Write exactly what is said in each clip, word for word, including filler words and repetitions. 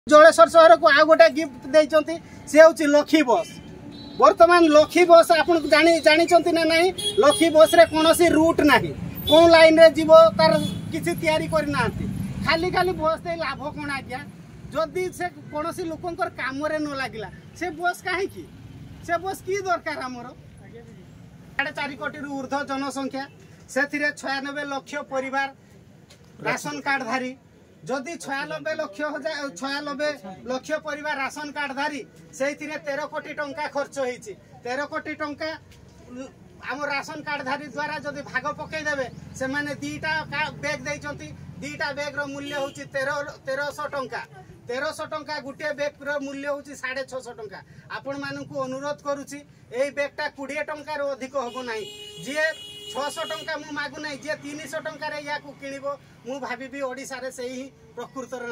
जलेश्वर सहर को आउ गोटे गिफ्ट देइचंती से होची लखी बस। वर्तमान लखी बस आपन जानी जानिचंती ना नहीं। लखी बस रे कोनोसी रूट नाही, कोन लाइन रे जीवो तार किछि तयारी करि नांती। खाली खाली बस दे लाभ कोन आज्ञा जदी से कोनोसी लोकंकर काम रे न लागिला से बस काहे की से बस की दरकार हमरो साढ़े चार कोटी रु ऊर्ध्व जनसंख्या से छियानबे लक्ष परिवार राशन कार्ड धारी जदि छियानबे लक्ष छियानबे लक्ष परिवार राशन कार्ड धारी से तेरह कोटी टंका खर्च होती तेरह कोटी टंका आम राशन कार्ड धारी द्वारा जदि भाग पकई देवे से माने दीटा बैग देइचंती दीटा बैग रो मूल्य होची तेरह तेरह सौ टंका तेरह सौ टंका गोटे बैग रो मूल्य होची साढ़े छह सौ टंका। आपण मानकु अनुरोध करूची एई बैगटा बीस टंका रो अधिक होबो नाही जे छह सौ टंका मु मागु नाही जे तीन सौ टंका रे या को किनिबो मु भाबीबी ओडिसा रे सेही प्रकृतर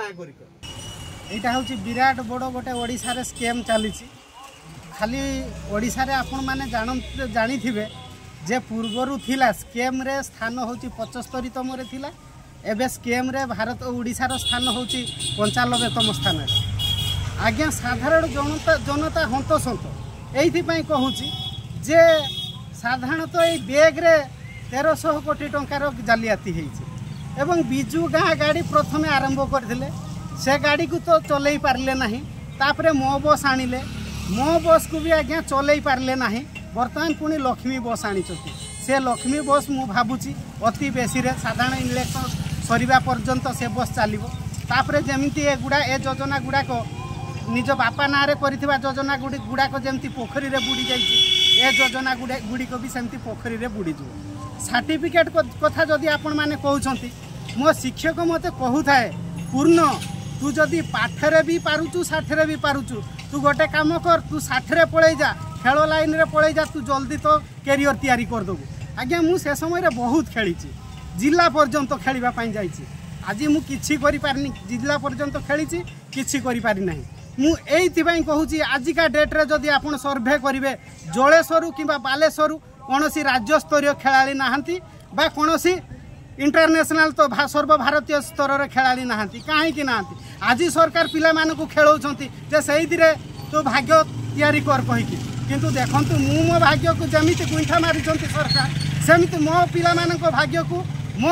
नागरिक। एटा होची विराट बड़ो गोटे ओडिसा रे स्कैम चलीची। खाली ओडिसा रे आपण माने जान जानी थिबे जे पूर्वरु थिला स्कैम रे स्थान होची पचहत्तर तम रे थिला एबे स्कैम रे भारत ओडिसा रो स्थान होची पंचानबे तम स्थान रे। आज्ञा साधारण जनता जनता हंतसंत एथि पई कहूची जे साधारणतः ये बैग रे तेरह सौ कोटी टंकार जालियाती होती एवं बिजु गाँ गाड़ी प्रथम आरंभ करथिले से गाड़ी को तो चलई पारले नहीं तापरे मो बस आनिले मो बस को भी आज्ञा चलई पारले नहीं बर्तमान पुणी लक्ष्मी बस आनी से लक्ष्मी बस मु भाबुची अति बेसी रे साधारण इलेक्शन सरीबा पर्यंत से बस चलिबो तापरे जेमिति ए गुडा ए योजना गुडा को निज बापा ना रे करिथिबा योजना गुडी गुडा को जेमिति पोखरी रे बुडी जाईची ए योजना गुडा गुडी को भी सेमति पोखरी रे बुडी जो सर्टिफिकेट कथा जदि आपण माने कहउछंती मो शिक्षक मते कहू थाए पूर्ण तू जदि पाठरे भी पारुचु साठरे भी पारुचु तू गोटे काम कर तू साठरे पळै जा खेल लाइन रे पळै जा तू जल्दी तो कैरियर तैयारी कर दबु। आज्ञा मु से समय रे बहुत खेलीची जिला पर्यंत खेलिबा पई जाईची आज मु किछि करि पारनी जिला पर्यंत खेलीची किछि करि पारि नाही। मु एइथिबाई कहूची आजिका डेट रे जदि आपण सर्वे करिवे जलेश्वर किंबा बालेश्वर कोनोसी राज्य स्तरीय खेलाड़ी नाहंती बा कोनोसी इंटरनेशनल तो सर्वभारतीय स्तर रे खेलाड़ी नाहंती काहे कि नाहंती आज सरकार पिला मानकु खेलौछंती जे सेहिदिरे तो भाग्य तयारी कर कहिकी किंतु देखंतु मु मो भाग्य को जमिति गुंठा मारिछंती सरकार सेमिति मो पिला मानक भाग्य को मो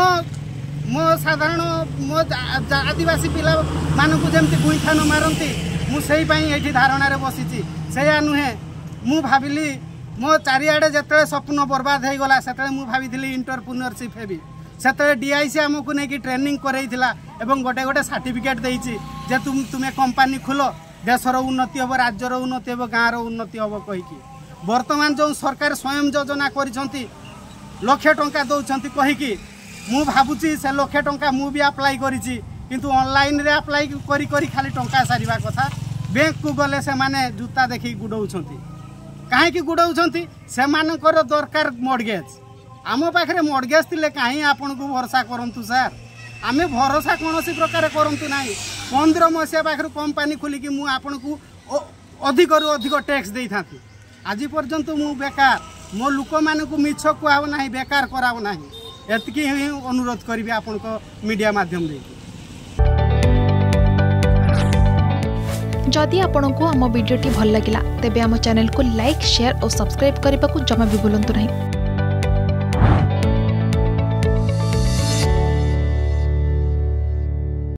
मो साधारण मो आदिवासी पिला मानकु जमिति गुंठा न मारंती मु सेही पई एठी धारणा रे बसिची सेया नुहे मु भाबिली मो चारिआडे जतले स्वप्न बर्बाद हो गला सेतले मु भाबिथिली एंटरप्रेन्योरशिप हेबी सेतले डीआईसी हमकु नेकी ट्रेनिंग करैथिला एवं गोटे गोटे सर्टिफिकेट देइची जे तुम तुमे कंपनी खुलो देशर उन्नति हम राज्यर उन्नति हम गाँव उन्नति हम कहीकि वर्तमान जो सरकार स्वयं योजना करिसंती लक्ष टंका दौरान कहीकि मु भाबुची से लक्ष टंका मु भी अप्लाई करिछि किंतु ऑनलाइन रे अप्लाई करी करी खाली टंका सारिबा कथा बैंक को गले से माने जूता देखि गुडौछंती काहे कि गुडौछंती से मानकर दरकार मॉर्गेज आम पाखरे मॉर्गेज थिले काहे आपन को भरोसा करंतु सर आमे भरोसा कोनोसी प्रकार करंतु नाही पंद्रह मसिया पाखरे कंपनी खोली कि मु आपन को अधिक रु अधिक टैक्स देई थांती आज पर्यंत मु बेकार मो लोक मान को मिछ कुआव नाही बेकार कराव नाही एतकी ही अनुरोध करिवे आपन को मीडिया माध्यम दे। जदि आपंक आम भिडी भल लगा तेब आम चैनल को लाइक शेयर और सब्सक्राइब करने को जमा भी भूलु नहीं।